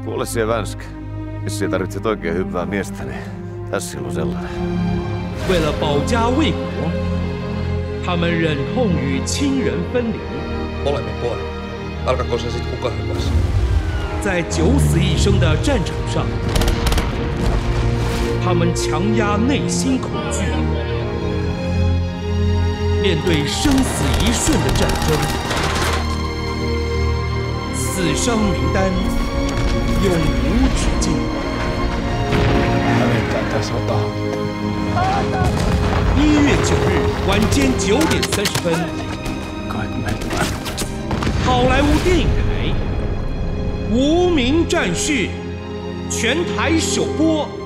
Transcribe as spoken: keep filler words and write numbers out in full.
Kuule siellä Vänskä. Jos ei tarvitset oikein hyvää miestä, niin tässä on sellainen. 为了保家卫国，他们忍痛与亲人分离。 Molemmin puolin. Alkaako se sitten kuka hyvänsä? 在九死一生的战场上，他们强压内心恐惧，面对生死一瞬的战争，死伤名单永无止境。一月九日晚间九点三十分，好莱坞电影台《无名战事》全台首播。